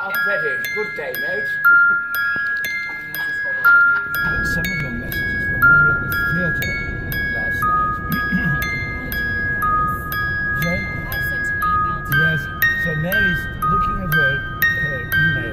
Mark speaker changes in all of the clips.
Speaker 1: Up British. Good day, mate.
Speaker 2: Some of your messages when we were at the theatre last night. Sorry?
Speaker 3: I sent an email to
Speaker 2: Yes. So Mary's looking at her email.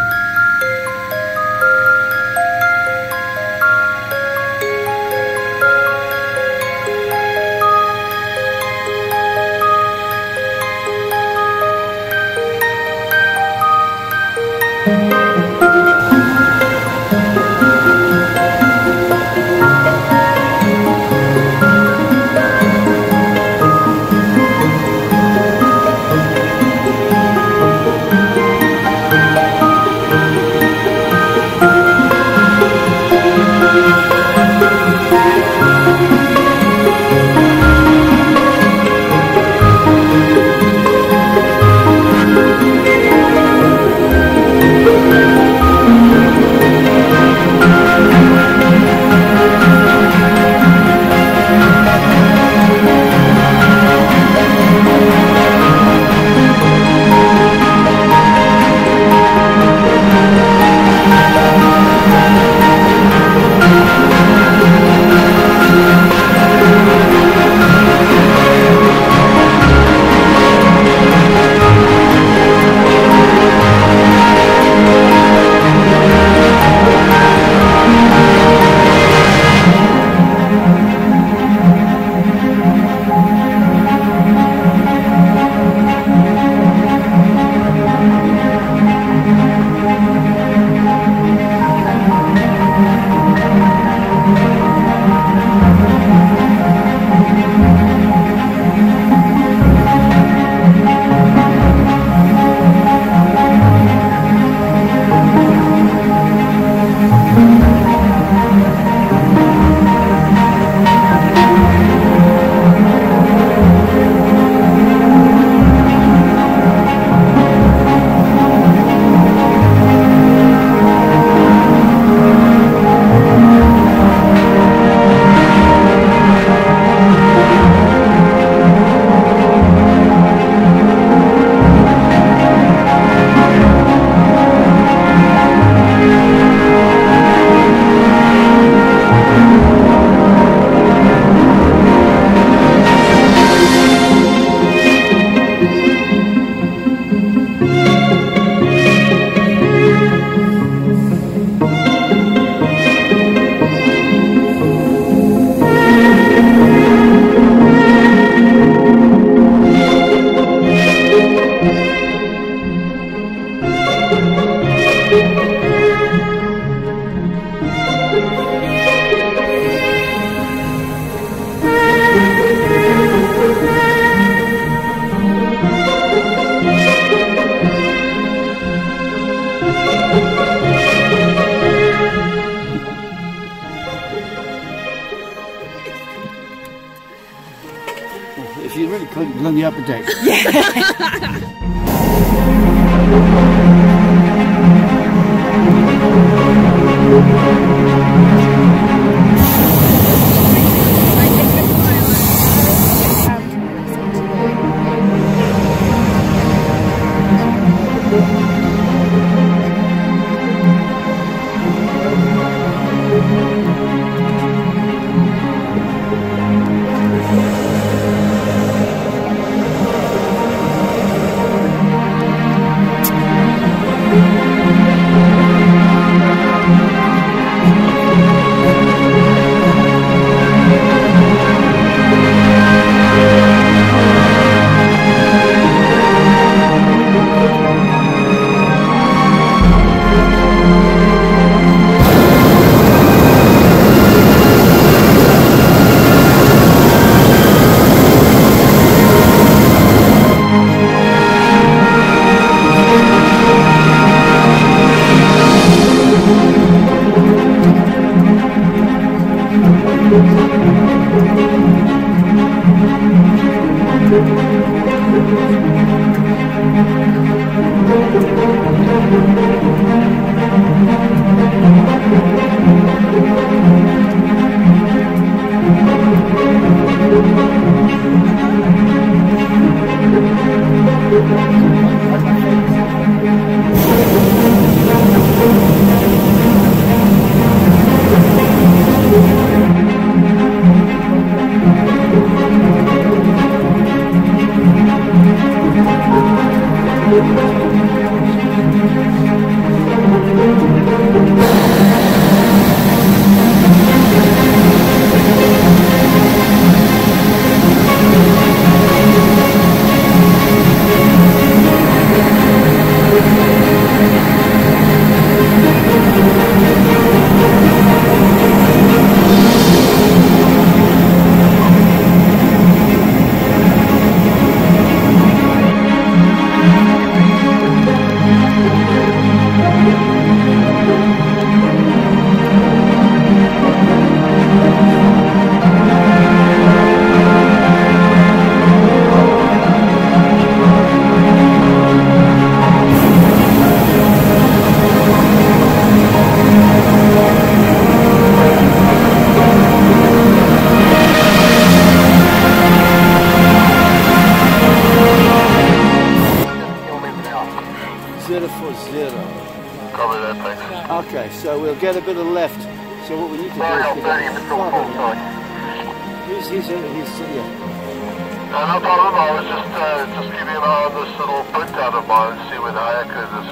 Speaker 2: If you really could, on the upper deck.
Speaker 3: Okay, so we'll get a bit of left. So what we need to do is get he's yeah.
Speaker 4: No problem, I was just keeping an eye on this little printout of mine to see where the higher curve is.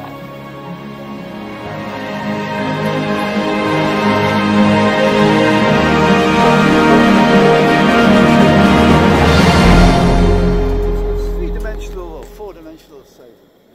Speaker 3: It's three-dimensional or four-dimensional safe.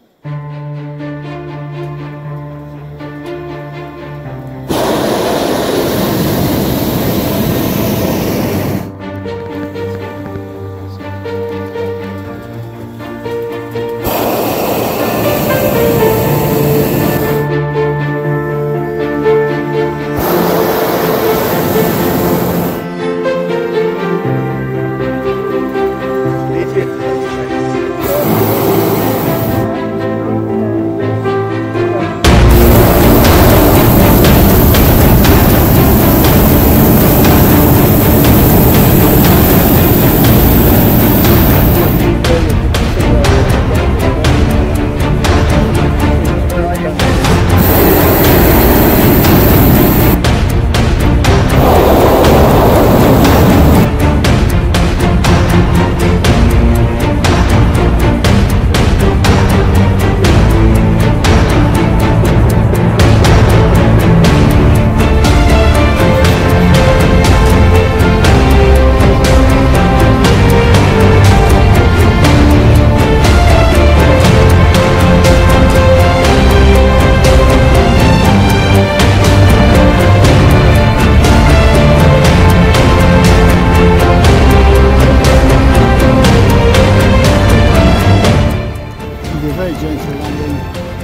Speaker 3: Very gentle landing.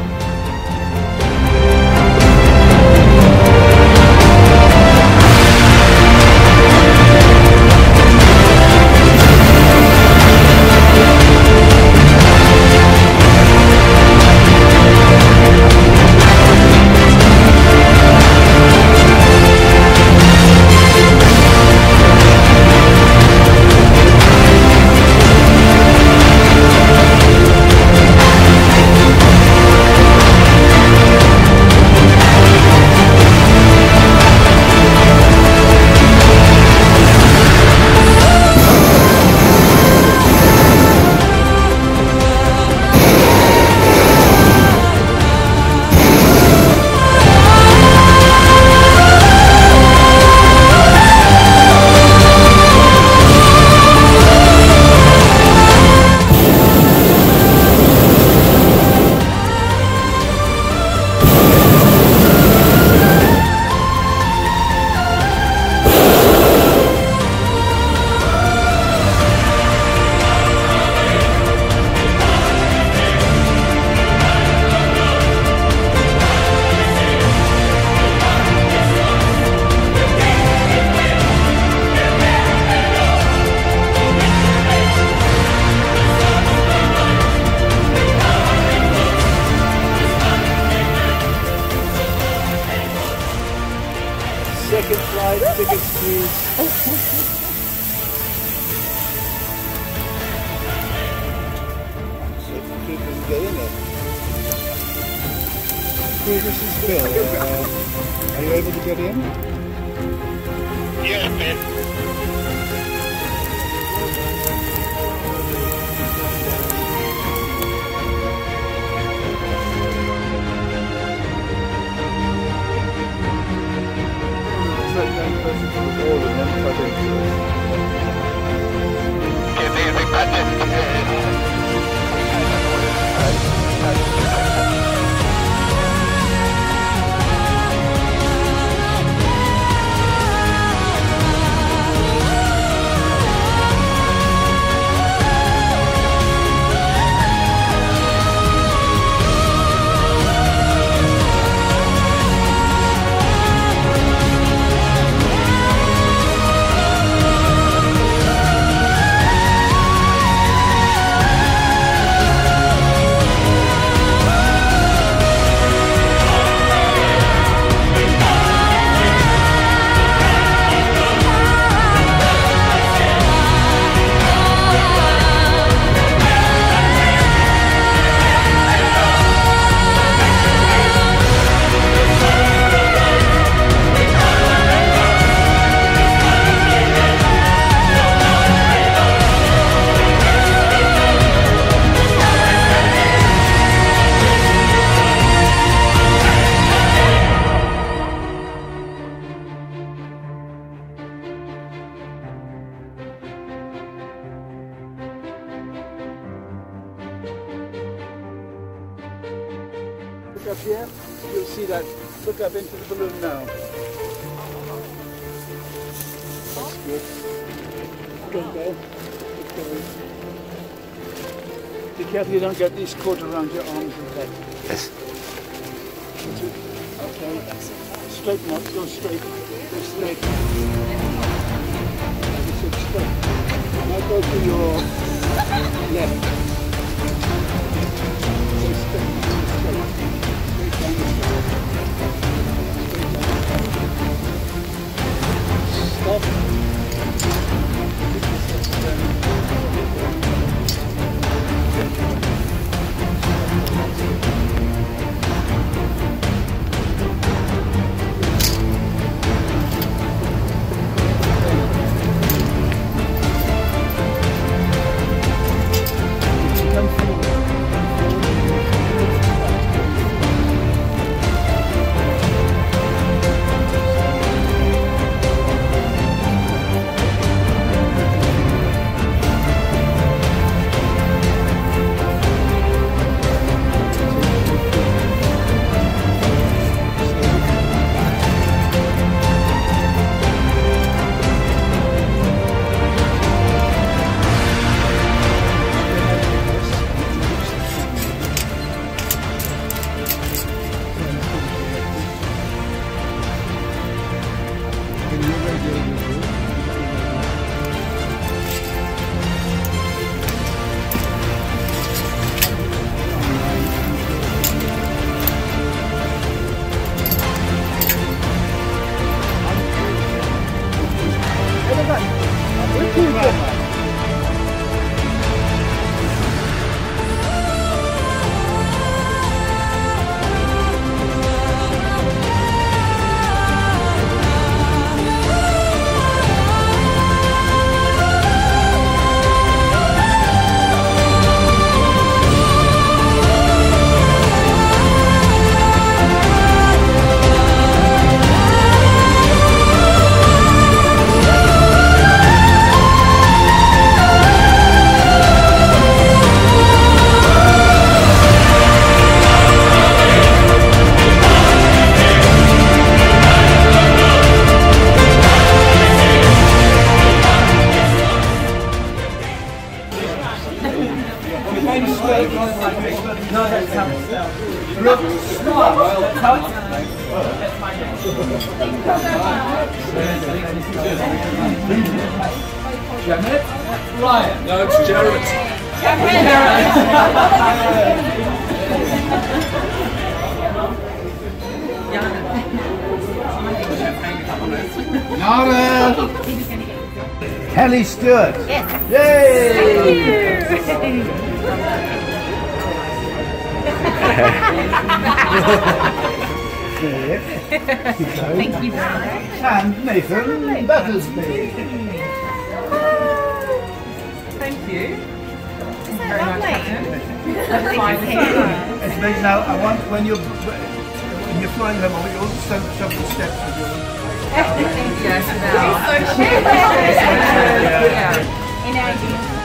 Speaker 3: Second flight, biggest squeeze. See if the crew can get in there. Crew, this is Bill. Are you able to get in?
Speaker 4: Yeah, man.
Speaker 3: all of them cut into it. Look up here, you'll see that. Look up into the balloon now. That's good. Good go. Good go. Be careful you don't get these caught around your arms and head.
Speaker 5: Yes.
Speaker 3: Okay. Straighten up, go straight. Go straight. Sit straight. Now go to your left. Go straight. Stop.
Speaker 2: Janet? Ryan?
Speaker 1: No, it's Jared.
Speaker 2: Nada! Kelly Stewart!
Speaker 6: Yes!
Speaker 2: Yay!
Speaker 6: Thank you very much.
Speaker 2: And Nathan Battersby.
Speaker 6: Thank you. Isn't that lovely?
Speaker 2: It's big now. I want when you're flying home, I want you all to shove the steps with your
Speaker 6: Yes, now. So
Speaker 5: In our